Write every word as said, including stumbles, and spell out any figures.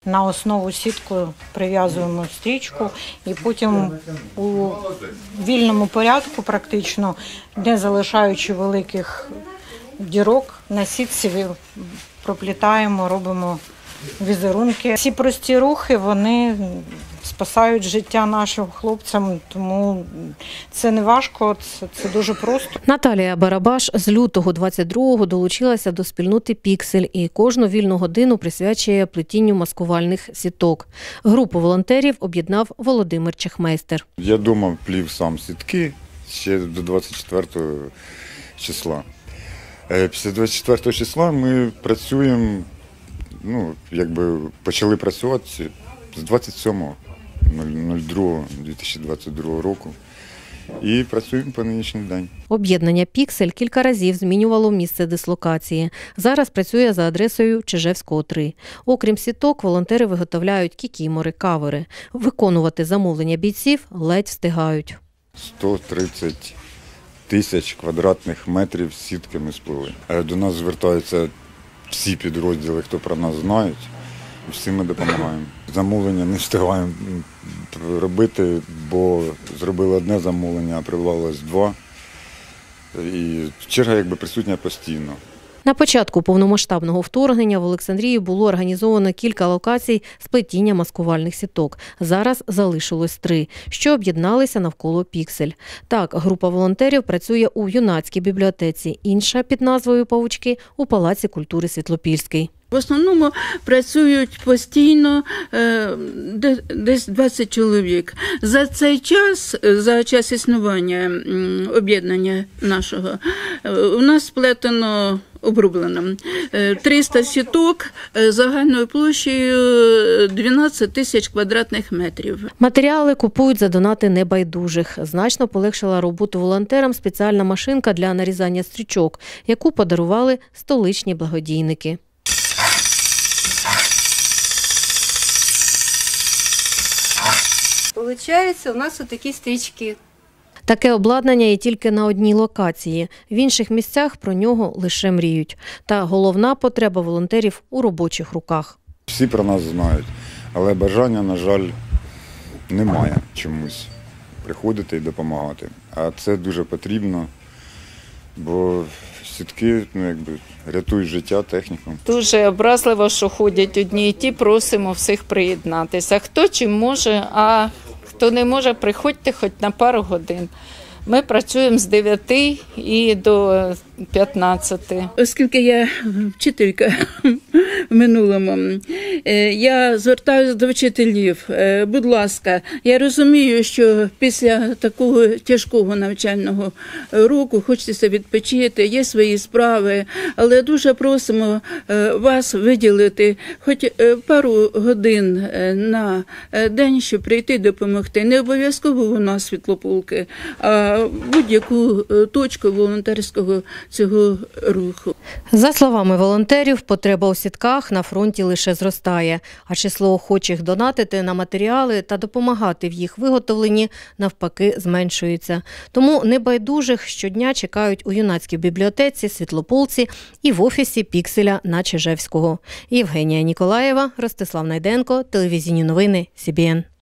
на основу сітку прив'язуємо стрічку і потім у вільному порядку практично, не залишаючи великих дірок, на сітці проплітаємо, робимо візерунки. Ці прості рухи, вони спасають життя нашим хлопцям, тому це не важко, це, це дуже просто. Наталія Барабаш з лютого двадцять другого долучилася до спільноти «Піксель» і кожну вільну годину присвячує плетінню маскувальних сіток. Групу волонтерів об'єднав Володимир Чехмейстер. Я вдома плів сам сітки ще до двадцять четвертого числа. Після двадцять четвертого числа ми працюємо, ну, якби почали працювати з двадцять сьомого другого дві тисячі двадцять другого року і працюємо по нинішній день. Об'єднання «Піксель» кілька разів змінювало місце дислокації. Зараз працює за адресою Чижевського, три. Окрім сіток, волонтери виготовляють кікімори, кавери. Виконувати замовлення бійців ледь встигають. сто тридцять тисяч квадратних метрів сітки ми сплели. До нас звертаються всі підрозділи, хто про нас знають, і всі ми допомагаємо. Замовлення не встигаємо робити, бо зробили одне замовлення, а прибавилось два. І черга якби присутня постійно. На початку повномасштабного вторгнення в Олександрії було організовано кілька локацій з плетіння маскувальних сіток. Зараз залишилось три, що об'єдналися навколо «Піксель». Так, група волонтерів працює у юнацькій бібліотеці, інша під назвою «Павучки» у Палаці культури Світлопільський. В основному працюють постійно десь двадцять чоловік. За цей час, за час існування об'єднання нашого, у нас сплетено, обрублено триста сіток загальною площею дванадцять тисяч квадратних метрів. Матеріали купують за донати небайдужих. Значно полегшила роботу волонтерам спеціальна машинка для нарізання стрічок, яку подарували столичні благодійники. Получається, у нас отакі стрічки. Таке обладнання є тільки на одній локації. В інших місцях про нього лише мріють. Та головна потреба волонтерів у робочих руках. Всі про нас знають, але бажання, на жаль, немає чомусь приходити і допомагати. А це дуже потрібно, бо сітки, ну, якби, рятують життя, техніку. Дуже образливо, що ходять одні і ті, просимо всіх приєднатися. Хто чим може, а хто не може, приходьте хоч на пару годин. Ми працюємо з дев'яти і до п'ятнадцяти. Оскільки я вчителька в минулому, я звертаюся до вчителів. Будь ласка, я розумію, що після такого тяжкого навчального року хочеться відпочити, є свої справи, але дуже просимо вас виділити хоч пару годин на день, щоб прийти допомогти. Не обов'язково у нас Світлопілки, а будь-яку точку волонтерського цього руху. За словами волонтерів, потреба у сітках на фронті лише зростає, а число охочих донатити на матеріали та допомагати в їх виготовленні навпаки зменшується. Тому небайдужих щодня чекають у юнацькій бібліотеці, Світлополці і в офісі «Пікселя» на Чижевського. Євгенія Ніколаєва, Ростислав Найденко, телевізійні новини Сі Бі Ен.